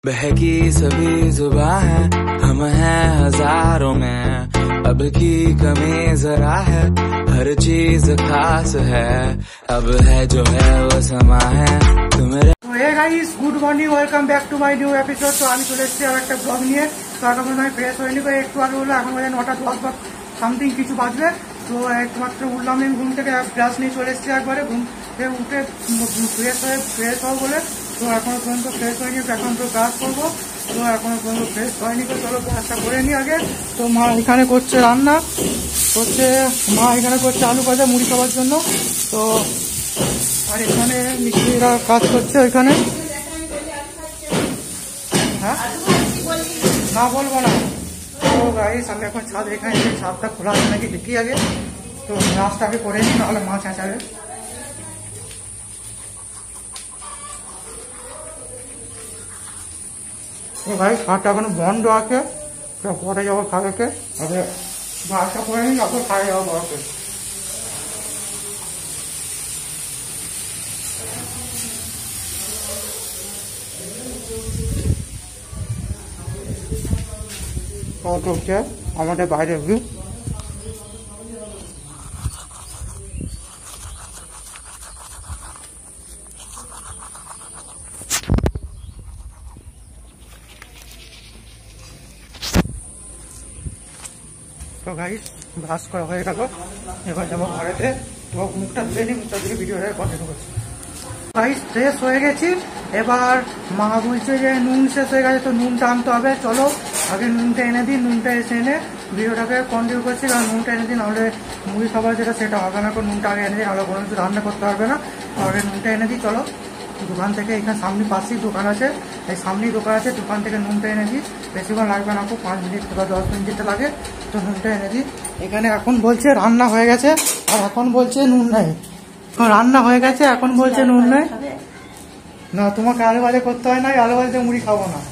बहकी सभी जुबां है, हम हैं हजारों में, अब की कमी जरा है, हर चीज खास है, अब है जो है वो समा है तुम्हारे। Hey guys, good morning, welcome back to my new episode. তো আমি চলে এসেছি আর একটা ব্লগ নিয়ে। তো এখন আমি ফ্রেশ হয়নি, একটু আগে হলো, এখন বাজে 9:10 বা সামথিং কিছু বাজবে। তো একমাত্র উঠলাম আমি ঘুম থেকে, ব্রাশ নিয়ে চলে এসেছি একবারে, ঘুম থেকে উঠে ফ্রেশ হবো বলে। তো এখনো পর্যন্ত ফ্রেশ হয়নি, এখন তো ব্রাশ করবো। তো এখনো পর্যন্ত ফ্রেশ হয়নি, তো চলো ব্রাশটা করে নিই আগে। তো মা এখানে করছে রান্না, মা এখানে করছে আলু ভাজা মুড়ি খাওয়ার জন্য। তো আর এখানে মিস্ত্রিরা কাজ করছে ওইখানে। হ্যাঁ, না বলবো না। তো গাইস, আমি এখন ছাদ, এখানে ছাদটা খোলা আছে নাকি দেখি আগে। তো রাস্তা আগে করে নিই, নাহলে মা চেঁচাবে। তো ভাই ছাদটা এখনো বন্ধ আছে, পরে যাবো খাওয়াকে। আগে বাসটা করে নিই, তারপর খাওয়া যাবো বড়কে। হচ্ছে আমাদের বাইরের ভিউ। তো গাইস, ব্রাশ করা হয়ে গেল, এবার যাবো ঘরেতে। তো মুখটা ধুয়ে নিই, মুখটা ধুয়ে ভিডিওটা কন্টিনিউ করছি। গাইস, ফ্রেশ হয়ে গেছি। এবার মা বলছে যে নুন শেষ হয়ে গেছে, তো নুনটা আনতে হবে। চলো আগে নুনটা এনে দিই, নুনটা এসে এনে ভিডিওটাকে কন্টিনিউ করছি। কারণ নুনটা এনে দিই, নাহলে মুড়ি খাবার যেটা সেটা হবে না। নুনটা আগে এনে দিই, নাহলে কোনো কিছু রান্না করতে পারবে না। আগে নুনটা এনে দিই। চলো দোকান থেকে, এখানে সামনে পাশেই দোকান আছে, এই সামনেই দোকান আছে, দোকান থেকে নুনটা এনে দিই। বেশিক্ষণ লাগবে না, খুব 5 মিনিট বা 10 মিনিট লাগে। তো নুনটা এনে দিই। এখানে এখন বলছে রান্না হয়ে গেছে, আর এখন বলছে নুন নেই। রান্না হয়ে গেছে, এখন বলছে নুন নেই। না, তোমাকে আলু ভাজা করতে হয় না, আলু ভাজা মুড়ি খাবো না।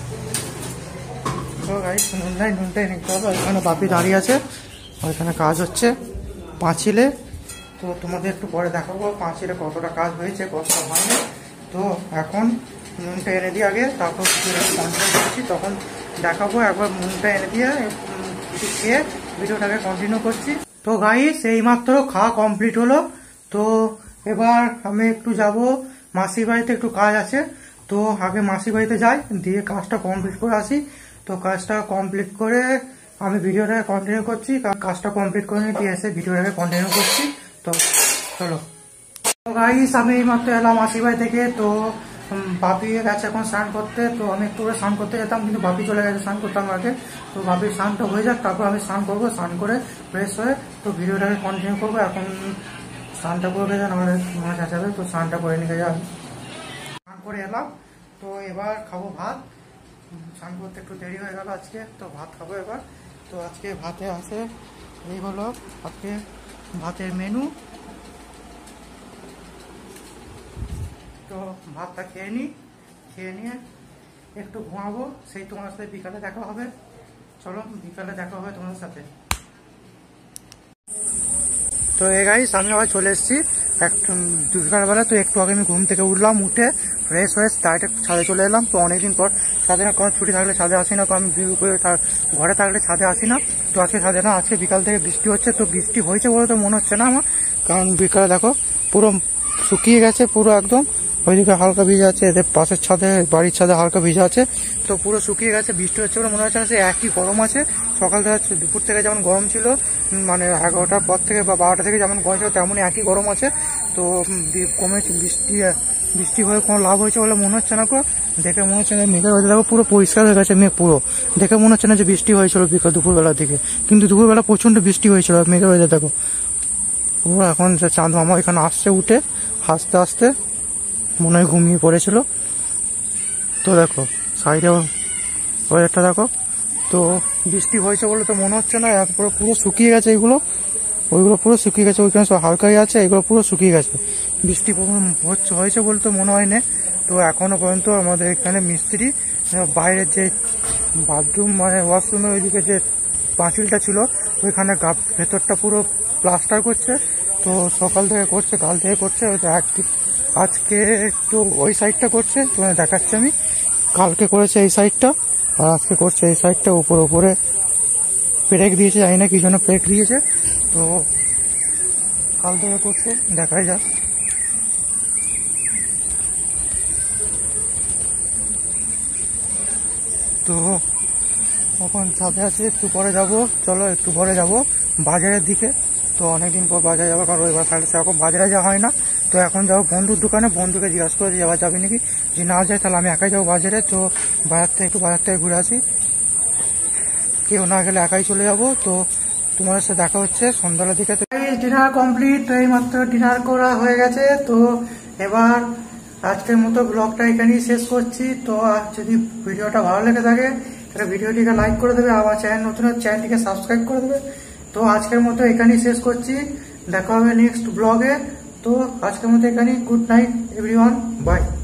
তো গাইস, নুন নাই, নুনটাই নিতে হবে। ওইখানে বাপি দাঁড়িয়ে আছে, ওইখানে কাজ হচ্ছে পাঁচিলে। তো তোমাদের একটু পরে দেখাবো পাঁচিলে কতটা কাজ হয়েছে, কতটা হয়নি। তো এখন নুনটা এনে দিয়ে আগে, তারপর কন্টিনিউ করছি, তখন দেখাবো। একবার নুনটা এনে দিয়ে কিছু খেয়ে ভিডিওটাকে কন্টিনিউ করছি। তো গাইস, এইমাত্র খাওয়া কমপ্লিট হলো। তো এবার আমি একটু যাব মাসির বাড়িতে, একটু কাজ আছে। তো আগে মাসির বাড়িতে যাই, দিয়ে কাজটা কমপ্লিট করে আসি। তো কাজটা কমপ্লিট করে আমি ভিডিওটাকে কন্টিনিউ করছি। কাজটা কমপ্লিট করে দিয়ে এসে ভিডিওটাকে কন্টিনিউ করছি। তো চলো গাইস, আমি এইমাত্র এলাম মাসির বাড়ি থেকে। তো বাপি গেছে এখন স্নান করতে। তো আমি একটু করে স্নান করতে যেতাম, কিন্তু বাপি চলে গেছে স্নান করতাম আগে। তো বাপির স্নানটা হয়ে যাক, তারপর আমি স্নান করবো। স্নান করে ফ্রেশ হয়ে তো ভিডিওটাকে কন্টিনিউ করবো। এখন স্নানটা করে যায়, নাহলে মাছ আসাবে। তো স্নানটা করে নিয়ে যাই, স্নান করে এলাম। তো এবার খাবো ভাত। স্নান করতে একটু দেরি হয়ে গেল আজকে, তো ভাত খাবো এবার। তো আজকে ভাতে আছে, এই হলো আজকে ভাতের মেনু। তো ভাতটা খেয়ে নিই, খেয়ে নিয়ে একটু ঘুমাবো। সেই তোমার সাথে বিকালে দেখা হবে। চলো বিকালে দেখা হবে তোমার সাথে। তো এই গাইস, আমি আবার চলে এসেছি বিকালবেলা। তো একটু আগে আমি ঘুম থেকে উঠলাম, উঠে ফ্রেশ হয়ে ডাইরেক্ট ছাদে চলে এলাম। তো অনেকদিন পর ছাদে, না কোনো ছুটি থাকলে ছাদে আসি না, আমি ঘরে থাকলে ছাদে আসি না। তো আজকে ছাদে না, আজকে বিকাল থেকে বৃষ্টি হচ্ছে। তো বৃষ্টি হয়েছে বলে তো মনে হচ্ছে না আমার, কারণ বিকালে দেখো পুরো শুকিয়ে গেছে, পুরো একদম। ওইদিকে হালকা ভিজা আছে, এদের পাশের ছাদে, বাড়ির ছাদে হালকা ভিজা আছে। তো পুরো শুকিয়ে গেছে, বৃষ্টি হচ্ছে বলে মনে হচ্ছে না। সে একই গরম আছে, সকাল থেকে দুপুর থেকে যেমন গরম ছিল, মানে 11টার পর থেকে বা 12টা থেকে যেমন গরম ছিল, তেমনই একই গরম আছে। তো কমেছে, বৃষ্টি হয়ে কোনো লাভ হয়েছে বলে মনে হচ্ছে না। দেখে মনে হচ্ছে না, মেঘের ওয়েদার দেখো পুরো পরিষ্কার হয়ে গেছে, মেঘ পুরো। দেখে মনে হচ্ছে না যে বৃষ্টি হয়েছিল দুপুরবেলার দিকে, কিন্তু দুপুরবেলা প্রচন্ড বৃষ্টি হয়েছিল। মেঘের ওয়েদার দেখো পুরো। এখন চাঁদ মামা এখানে আসছে উঠে, হাসতে হাসতে মনে হয় ঘুমিয়ে পড়েছিল। তো দেখো সাইডে ওয়েদারটা দেখো। তো বৃষ্টি হয়েছে বলে তো মনে হচ্ছে না, পুরো শুকিয়ে গেছে এইগুলো, ওইগুলো পুরো শুকিয়ে গেছে। ওইখানে সব হালকাই আছে, এগুলো পুরো শুকিয়ে গেছে। বৃষ্টি হয়েছে বলে তো মনে হয় না। তো এখনো পর্যন্ত আমাদের এখানে মিস্ত্রি বাইরের যে বাথরুম, মানে ওয়াশরুমের ওইদিকে যে পাঁচিলটা ছিল, ওইখানে ভেতরটা পুরো প্লাস্টার করছে। তো সকাল থেকে করছে, কাল থেকে করছে। আজকে একটু ওই সাইডটা করছে, তোমাদের দেখাচ্ছি আমি। কালকে করেছে এই সাইডটা আর আজকে করছে এই সাইডটা। উপরে পেরেক দিয়েছে, জানি না কি জন্য পেরেক দিয়েছে, তো কাল থেকে করছে, দেখাই যাক। তো এখন ছাদে আছে, একটু পরে যাব, চলো একটু পরে যাব বাজারের দিকে। তো অনেকদিন পর বাজারে যাবো, কারণ রবিবার সাইডে সেরকম বাজারে যাওয়া হয় না। তো এখন যাবো বন্ধুর দোকানে, বন্ধুকে জিজ্ঞাসা করে যাওয়া যাবে নাকি, যদি না যায় তাহলে আমি একাই যাবো বাজারে। তো বাজার থেকে ঘুরে আসি, কেউ না গেলে একাই চলে যাব। তো তোমাদের সাথে দেখা হচ্ছে সন্ধ্যাবেলার দিকে। ডিনার কমপ্লিট, তো এই মাত্র ডিনার করা হয়ে গেছে। তো এবার আজকের মতো ব্লগটা এখানেই শেষ করছি। তো যদি ভিডিওটা ভালো লেগে থাকে তাহলে ভিডিওটিকে লাইক করে দেবে, আমার চ্যানেল নতুন চ্যানেলটিকে সাবস্ক্রাইব করে দেবে। তো আজকের মতো এখানেই শেষ করছি, দেখা হবে নেক্সট ব্লগে। তো আজকের মতো এখানেই, গুড নাইট এভরিওয়ান, বাই।